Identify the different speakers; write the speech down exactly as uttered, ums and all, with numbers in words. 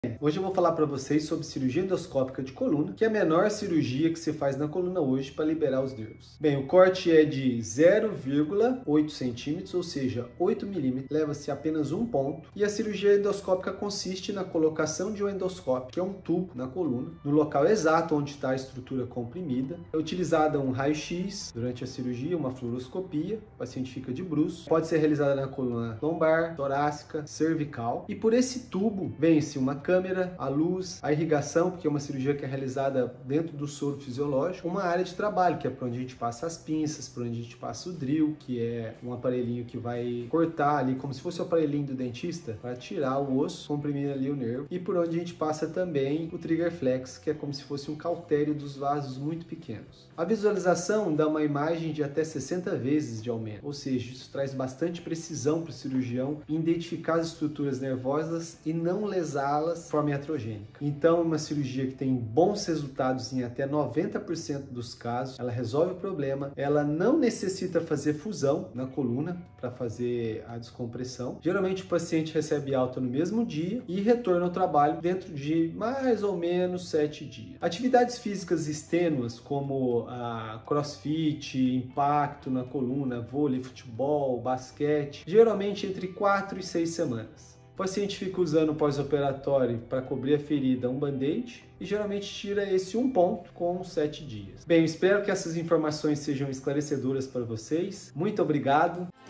Speaker 1: Hoje eu vou falar para vocês sobre cirurgia endoscópica de coluna, que é a menor cirurgia que se faz na coluna hoje para liberar os nervos. Bem, o corte é de zero vírgula oito centímetros, ou seja, oito milímetros, leva-se apenas um ponto, e a cirurgia endoscópica consiste na colocação de um endoscópio, que é um tubo na coluna, no local exato onde está a estrutura comprimida. É utilizada um raio-x durante a cirurgia, uma fluoroscopia, o paciente fica de bruços, pode ser realizada na coluna lombar, torácica, cervical, e por esse tubo vem-se uma câmera, a luz, a irrigação, porque é uma cirurgia que é realizada dentro do soro fisiológico, uma área de trabalho, que é para onde a gente passa as pinças, para onde a gente passa o drill, que é um aparelhinho que vai cortar ali, como se fosse o aparelhinho do dentista, para tirar o osso, comprimir ali o nervo, e por onde a gente passa também o trigger flex, que é como se fosse um cautério dos vasos muito pequenos. A visualização dá uma imagem de até sessenta vezes de aumento, ou seja, isso traz bastante precisão para o cirurgião em identificar as estruturas nervosas e não lesá-las de forma iatrogênica. Então, é uma cirurgia que tem bons resultados em até noventa por cento dos casos, ela resolve o problema, ela não necessita fazer fusão na coluna para fazer a descompressão. Geralmente o paciente recebe alta no mesmo dia e retorna ao trabalho dentro de mais ou menos sete dias. Atividades físicas extênuas como a crossfit, impacto na coluna, vôlei, futebol, basquete, geralmente entre quatro e seis semanas. O paciente fica usando pós-operatório para cobrir a ferida um band-aid e geralmente tira esse um ponto com sete dias. Bem, eu espero que essas informações sejam esclarecedoras para vocês. Muito obrigado!